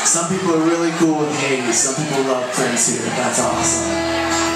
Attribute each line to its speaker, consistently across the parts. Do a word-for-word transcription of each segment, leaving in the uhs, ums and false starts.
Speaker 1: Some people are really cool with the eighties. Some people love Prince here. That's awesome.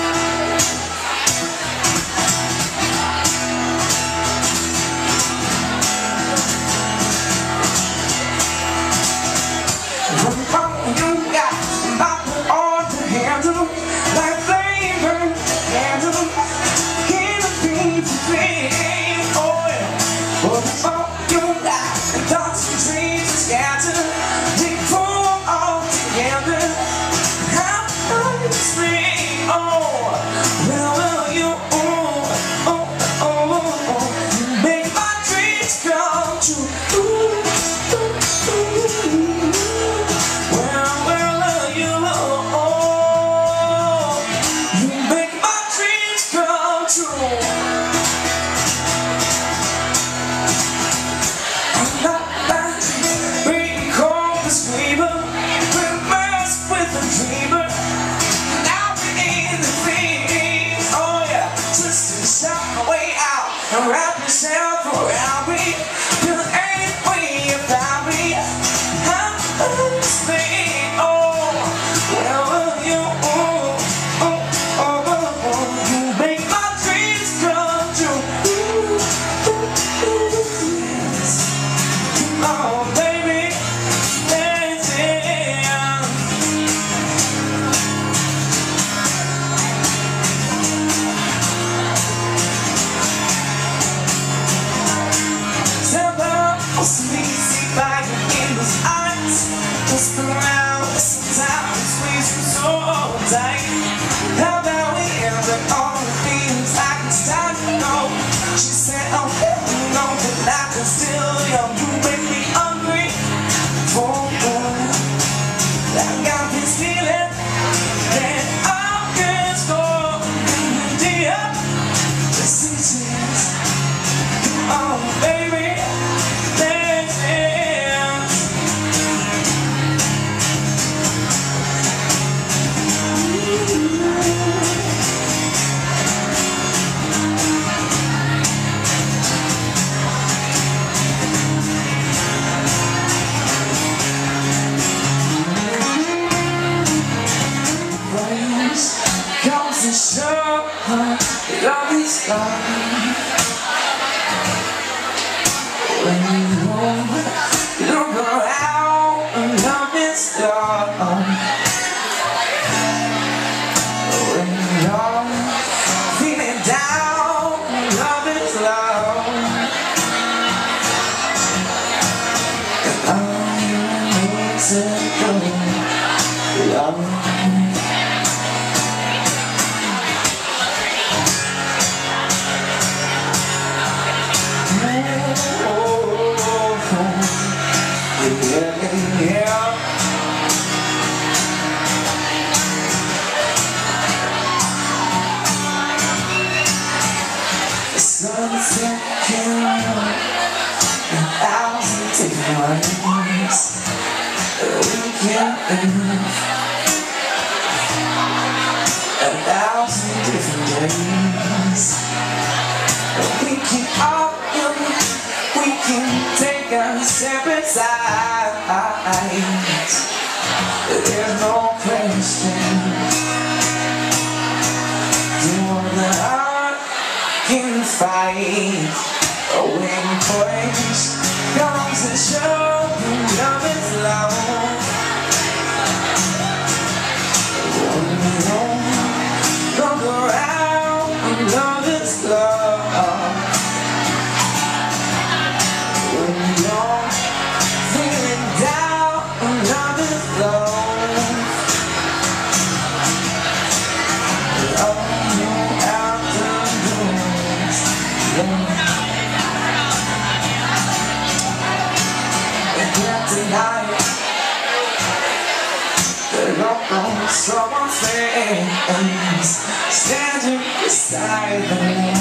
Speaker 2: Wrap yourself around me, you ain't way about me. I'm understand. Oh, well, you, oh, oh, oh, oh, oh, you make my dreams come true. Ooh, ooh, ooh, yes. Oh, baby, that's it. Sneezy back in his eyes, just around sometimes squeeze me so tight. How about we end up all the things I can start to know? She said, oh, you know that I can still young. You make me hungry for more. I got this feeling that I can score in the deal. Just a chance. Oh, baby. Comes to show love is gone. When you home, look around, love is gone. When you're feeling down, love is gone. And all you need to go, love. Sunset came on a thousand different ways. We can't live a thousand different days. We can argue, we can take our separate sides. There's no question. You're the heart can fight. A winning place comes and show love is love. Look around, love is love. When you're feeling down, love is love. Tonight, the look on someone's face, standing beside them,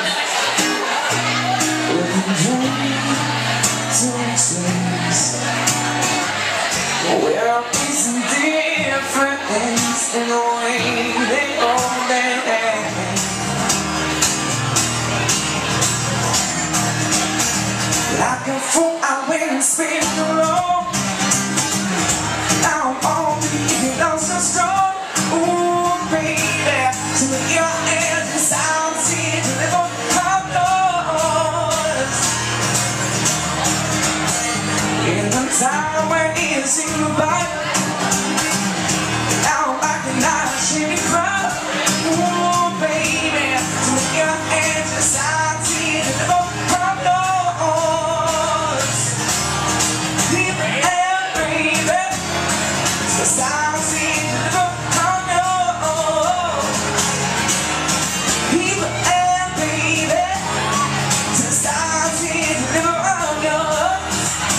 Speaker 2: with a dream to chase. We're facing different things in the way they hold their hands. Like a fool, I went and spin alone. Now time when you sing goodbye. Now I cannot see me cry. Oh baby, take your hands aside, see the little problems. Deep and baby, so I see the little problems. Deep and baby, so I see the little problems.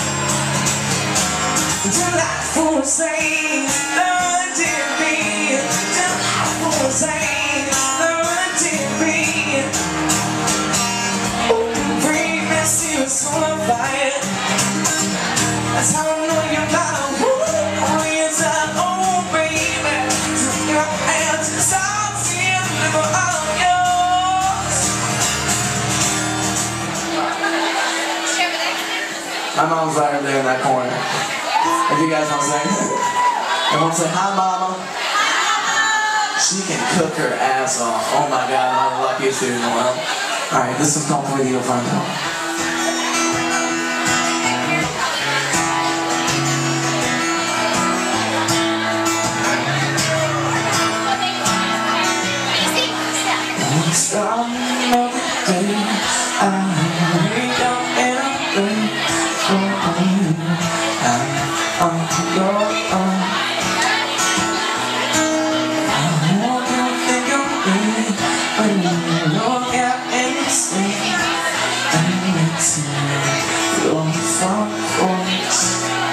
Speaker 2: Delightful saints, Lord dear me. Delightful saints, Lord dear me. Oh, bring me to your soul of fire. That's how I know you're not a woman. Oh, yes, I oh, baby. Take your hands and start seeing the liver of yours.
Speaker 1: My mom's right over there in that corner. If you guys want to say, and want to say hi, mama. She can cook her ass off. Oh my God, I'm the luckiest dude in the world. All right, this is called Perdido Fronto.
Speaker 2: Start of the day, I wake up and I pray for you. I'm your own. I want you to think of me when you look at and see. I need to your front voice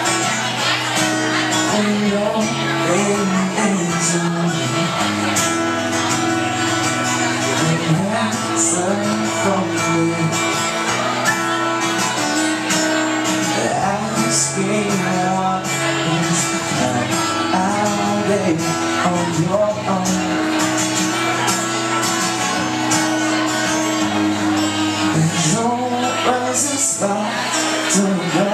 Speaker 2: and your hands on me. From me, asking what is that I'll be on your own. There's no present spot to go.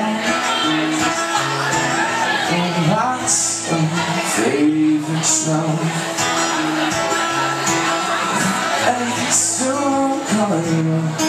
Speaker 2: And lots of favorite snow. And it's so color.